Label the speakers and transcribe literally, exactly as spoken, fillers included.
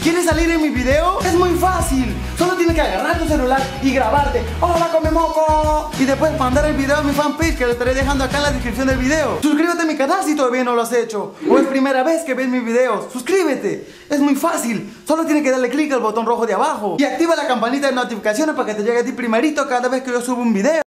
Speaker 1: ¿Quieres salir en mi video? Es muy fácil. Solo tienes que agarrar tu celular y grabarte. ¡Hola, come moco! Y después mandar el video a mi fanpage, que lo estaré dejando acá en la descripción del video. Suscríbete a mi canal si todavía no lo has hecho. O es primera vez que ves mis videos. Suscríbete. Es muy fácil. Solo tienes que darle clic al botón rojo de abajo. Y activa la campanita de notificaciones para que te llegue a ti primerito cada vez que yo subo un video.